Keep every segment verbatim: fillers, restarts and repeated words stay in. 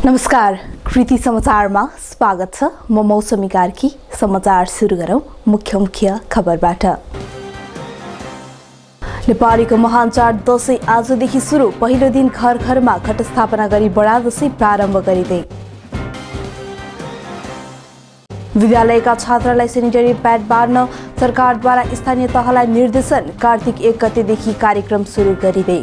नमस्कार, कृति समाचारमा स्वागत छ। म मौसमी कार्की। समाचार सुरु गरौं मुख्य मुख्य खबरबाट। नेपालीको महान चाड दशैं आजदेखि सुरु। पहिलो दिन घर घरमा घट स्थापना गरी बडा दशैं प्रारम्भ गरिँदै। विद्यालयका छात्रलाई सेनिटरी प्याड बाँड्न सरकारद्वारा स्थानीय तहलाई निर्देशन। कार्तिक एक गतेदेखि कार्यक्रम सुरु गरिँदै।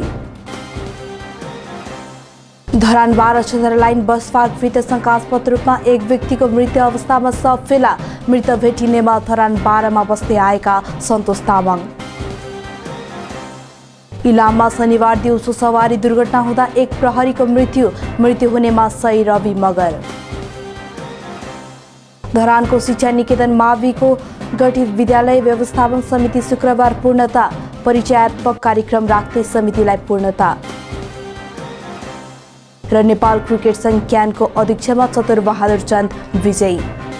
धरान बाह्र क्षेत्र लाइन बस पार्कभित्र शंकास्पद रूपमा एक व्यक्तिको मृत्यु अवस्थामा शव फेला। मृत भेटिनेमा धरान बाह्रमा बस्दै आएका सन्तोष तामाङ। इलाममा शनिबार दिउँसो सवारी दुर्घटना हुँदा एक प्रहरीको मृत्यु। मृत्यु हुनेमा सही रवि मगर। धरानको शिक्षा निकेतन माविको गठित विद्यालय व्यवस्थापन समिति शुक्रबार पूर्णता। परिचयात्मक कार्यक्रम राख्दै समितिलाई पूर्णता। र नेपाल क्रिकेट संघ क्यानको अध्यक्षमा चतुरबहादुर चन्द विजयी।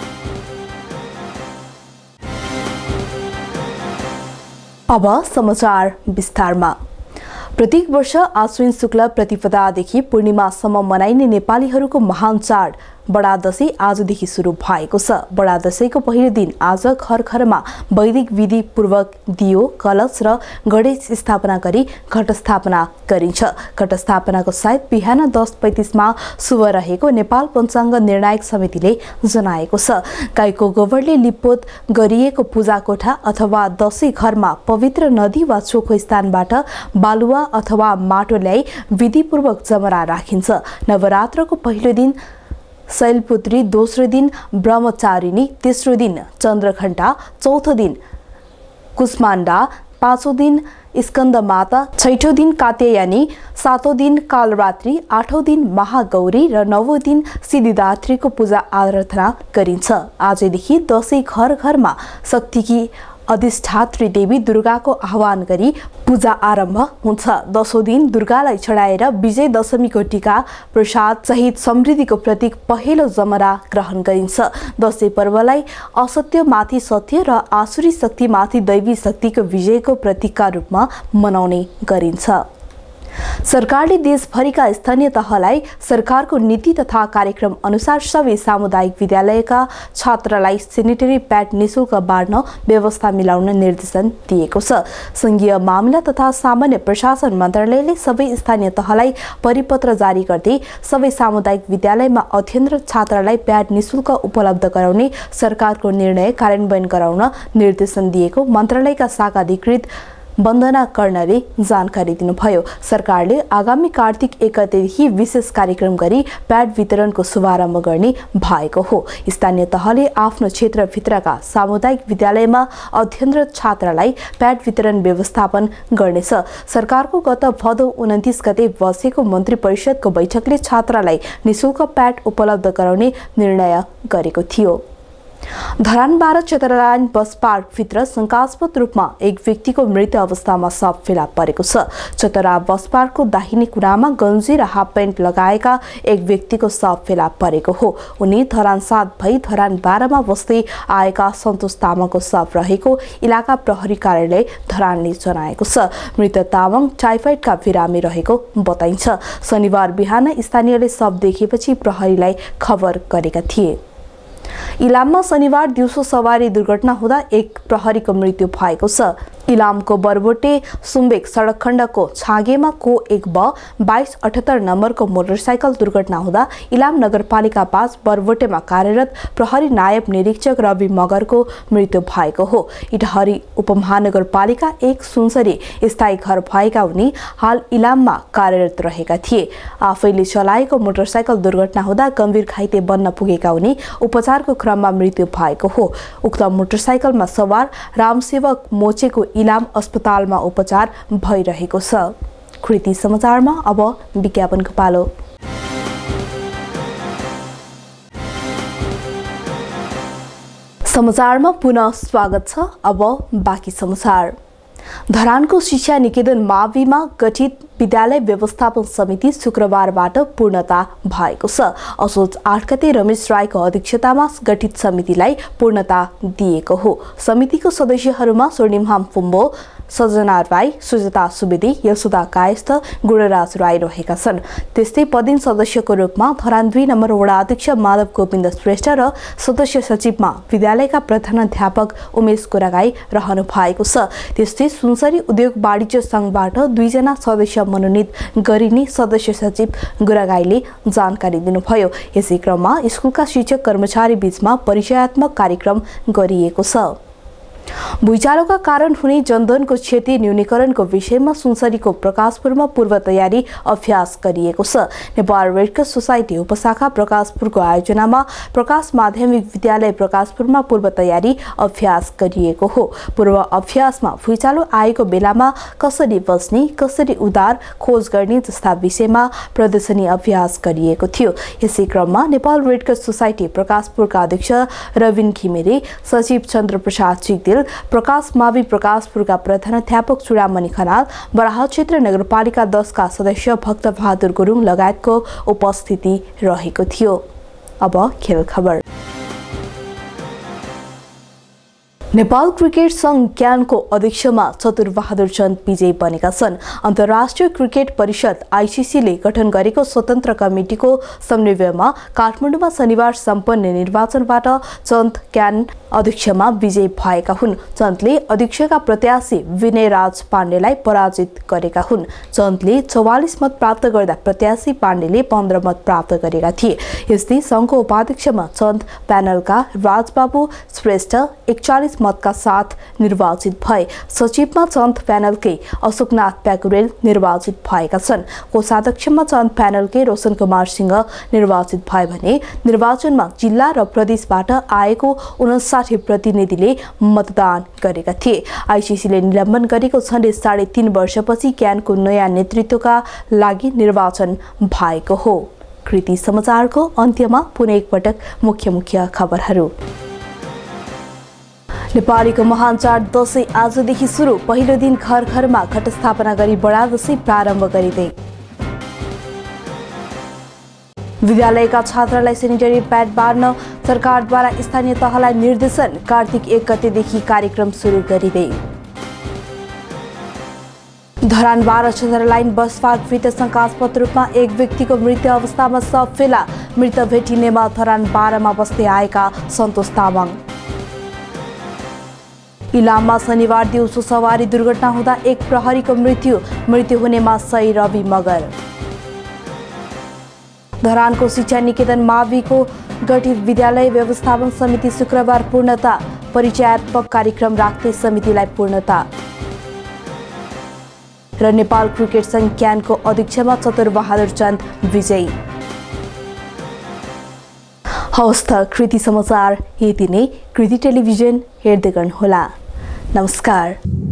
अब समाचार विस्तारमा। प्रत्येक वर्ष आश्विन शुक्ल प्रतिपदादेखि पूर्णिमासम्म मनाइने नेपालीहरूको महान चाड बडा दशैं आजदेखि सुरु भएको छ। बडा दशैंको पहिलो दिन आज घर घरमा वैदिक विधि पूर्वक दियो, कलश र गणेश स्थापना गरी घट स्थापना गरिन्छ। घट स्थापनाको सायद बिहान दस पैंतीसमा शुभ रहेको नेपाल पञ्चाङ्ग निर्णायक समितिले जनाएको छ। गाईको गोबरले लिपोत गरिएको पूजा कोठा अथवा दशैं घरमा पवित्र नदी वा चोखो स्थानबाट बालुवा अथवा माटो ल्याई विधिपूर्वक जमरा राखिन्छ। नवरात्रको पहिलो दिन शैलपुत्री, दोस्रो दिन ब्रह्मचारिणी, तेस्रो दिन चन्द्रघण्टा, चौथो दिन कुष्माण्डा, पाँचौं दिन स्कन्द माता, छैठौं दिन कात्यायनी, सातौं दिन कालरात्रि, आठौं दिन महागौरी र नवौं दिन सिद्धिदात्रीको पूजा आराधना गरिन्छ। आजदेखि दशैं घर घरमा शक्तिकी अधिष्ठात्री देवी दुर्गाको आह्वान गरी पूजा आरम्भ हुन्छ। दशौं दिन दुर्गालाई चढाएर विजय दशमीको टीका प्रसाद सहित समृद्धिको प्रतीक पहेलो जमरा ग्रहण गरिन्छ। दशैं पर्वलाई असत्यमाथि सत्य र आसुरी शक्तिमाथि दैवी शक्तिको विजयको प्रतीकका रूपमा मनाउने गरिन्छ। सरकारले देशभरिका स्थानीय तहलाई सरकारको नीति तथा कार्यक्रम अनुसार सबै सामुदायिक विद्यालयका छात्रलाई सेनिटरी प्याड निशुल्क बाँड्न व्यवस्था मिलाउन निर्देशन दिएको छ। संघीय मामिला तथा सामान्य प्रशासन मन्त्रालयले सबै स्थानीय तहलाई परिपत्र जारी गर्दै सबै सामुदायिक विद्यालयमा अध्ययनरत छात्रलाई प्याड निशुल्क उपलब्ध गराउने सरकारको निर्णय कार्यान्वयन गराउन निर्देशन दिएको मन्त्रालयका शाखा अधिकृत वन्दना कर्णले जानकारी दिनुभयो। सरकारले आगामी कार्तिक एक गतेदेखि विशेष कार्यक्रम गरी प्याड वितरणको शुभारम्भ गर्ने भएको हो। स्थानीय तहले आफ्नो क्षेत्रभित्रका सामुदायिक विद्यालयमा अध्ययनरत छात्रलाई प्याड वितरण व्यवस्थापन गर्नेछ। सरकारको गत भदौ उन्तिस गते बसेको मन्त्री परिषदको बैठकले छात्रलाई निशुल्क प्याड उपलब्ध गराउने निर्णय गरेको थियो। धरान बाह्र क्षेत्र लाइन बस पार्कभित्र शंकास्पद रूपमा एक व्यक्तिको मृत्यु अवस्थामा शव फेला परेको छ। चतरा बस पार्कको दाहिने कुनामा गन्जी र हाफ प्यान्ट लगाएका एक व्यक्तिको शव फेला परेको हो। उनी धरान सात भई धरान बाह्रमा बस्दै आएका सन्तोष तामाङको शव रहेको इलाका प्रहरी कार्यालय धरानले जनाएको छ। मृत तामाङ टाइफाइडका बिरामी रहेको बताइन्छ। शनिबार बिहान स्थानीयले शव देखेपछि प्रहरीलाई खबर गरेका थिए। इलाममा शनिबार दिउँसो सवारी दुर्घटना हुँदा एक प्रहरीको मृत्यु भएको छ। इलामको बरबोटे सुम्बेक सडक खण्डको छागेमा को एक ब बाइस अठहत्तर नम्बरको मोटरसाइकल दुर्घटना हुँदा इलाम नगरपालिका पाँच बरबोटेमा कार्यरत प्रहरी नायब निरीक्षक रवि मगरको मृत्यु भएको हो। इटहरी उपमहानगरपालिका एक सुनसरी स्थायी घर भएका उनी हाल इलाममा कार्यरत रहेका थिए। आफैले चलाएको मोटरसाइकल दुर्घटना हुँदा गम्भीर घाइते बन्न पुगेका उनी उपचारको क्रममा मृत्यु भएको हो। उक्त मोटरसाइकलमा सवार रामसेवक मोचेको इलाम अस्पतालमा उपचार भइरहेको छ। कृति समाचारमा अब विज्ञापनको पालो। समाचारमा पुनः स्वागत छ। अब बाँकी समाचार। धरानको शिक्षा निकेतन माविमा गठित विद्यालय व्यवस्थापन समिति शुक्रबारबाट पूर्णता भएको छ। असोज आठ गते रमेश रायको अध्यक्षतामा गठित समितिलाई पूर्णता दिएको हो। समितिको सदस्यहरूमा स्वर्णिमहाम फुम्बो, सजना राई, सुजता सुवेदी, यशोदा कायस्थ, गुणराज राई रहेका छन्। त्यस्तै पदेन सदस्यको रूपमा धरान दुई नम्बर वडा अध्यक्ष माधव गोविन्द श्रेष्ठ र सदस्य सचिवमा विद्यालयका प्रधानाध्यापक उमेश गुरागाई रहनु भएको छ। त्यस्तै सुनसरी उद्योग वाणिज्य संघबाट दुईजना सदस्य मनोनित गरिने सदस्य सचिव गुरागाईले जानकारी दिनुभयो। यसै क्रममा स्कुलका शिक्षक कर्मचारी बीचमा परिचयात्मक कार्यक्रम गरिएको छ। भुइँचालोका कारण हुने जनधनको क्षति न्यूनीकरणको विषयमा सुनसरीको प्रकाशपुरमा पूर्व तयारी अभ्यास गरिएको छ। नेपाल रेडक्रस सोसाइटी उपशाखा प्रकाशपुरको आयोजनामा प्रकाश माध्यमिक विद्यालय प्रकाशपुरमा पूर्व तयारी अभ्यास गरिएको हो। पूर्व अभ्यासमा भुइँचालो आएको बेलामा कसरी बस्ने, कसरी उद्धार खोज गर्ने जस्ता विषयमा प्रदर्शनी अभ्यास गरिएको थियो। यसै क्रममा नेपाल रेडक्रस सोसाइटी प्रकाशपुरका अध्यक्ष रविन घिमिरे, सचिव चन्द्रप्रसाद चिगदेल, प्रकाश मावि प्रकाशपुरका प्रधानाध्यापक चुडामणि खनाल, बराह क्षेत्र नगरपालिका दस का सदस्य भक्तबहादुर गुरुङ लगायतको उपस्थिति रहेको थियो। अब खेल खबर। नेपाल क्रिकेट संघ क्यानको अध्यक्षमा चतुरबहादुर चन्द विजयी बनेका छन्। अन्तर्राष्ट्रिय क्रिकेट परिषद आईसीसीले गठन गरेको स्वतन्त्र कमिटीको समन्वयमा काठमाडौँमा शनिबार सम्पन्न निर्वाचनबाट चन्द क्यान अध्यक्षमा विजयी भएका हुन्। चन्दले अध्यक्षका प्रत्याशी विनय राज पाण्डेलाई पराजित गरेका हुन्। चन्दले चौवालीस मत प्राप्त गर्दा प्रत्याशी पाण्डेले पन्ध्र मत प्राप्त गरेका थिए। यस्तै संघको उपाध्यक्षमा चन्द प्यानलका राजबाबु श्रेष्ठ एकचालिस मतका साथ निर्वाचित भए। सचिवमा चन्द प्यानलकै अशोकनाथ प्याकुरेल निर्वाचित भएका छन्। कोषाध्यक्षमा चन्द प्यानलकै रोशन कुमार सिंह निर्वाचित भए भने निर्वाचनमा जिल्ला र प्रदेशबाट आएको उनसाठी प्रतिनिधिले मतदान गरेका थिए। आईसीसीले निलम्बन गरेको झण्डै साढे तीन वर्षपछि क्यानको नयाँ नेतृत्वका लागि निर्वाचन भएको हो। कृति समाचारको अन्त्यमा पुनः एकपटक मुख्य मुख्य खबरहरू। नेपालीको महान चाड दशैं आजदेखि सुरु। पहिलो दिन घर घरमा घट स्थापना गरी बडा दशैं प्रारम्भ गरिँदै। विद्यालयका छात्रलाई सेनिटरी प्याड बाँड्न सरकारद्वारा स्थानीय तहलाई निर्देशन। कार्तिक एक गतेदेखि कार्यक्रम सुरु गरिँदै। धरान बाह्र छतर लाइन बस पार्क भित्र शंकास्पद रूपमा एक व्यक्तिको मृत्यु अवस्थामा शव फेला। मृत भेटिनेमा धरान बाह्रमा बस्दै आएका सन्तोष तामाङ। इलाममा शनिबार दिउँसो सवारी दुर्घटना हुँदा एक प्रहरीको मृत्यु। मृत्यु हुनेमा सही रवि मगर। धरानको शिक्षा निकेतन माविको गठित विद्यालय व्यवस्थापन समिति शुक्रबार पूर्णता। परिचयात्मक कार्यक्रम राख्दै समितिलाई पूर्णता। र नेपाल क्रिकेट संघ क्यानको अध्यक्षमा चतुरबहादुर चन्द विजयी। हवस् त कृति समाचार यति नै। कृति टेलिभिजन हेर्दै गर्नुहोला। नमस्कार।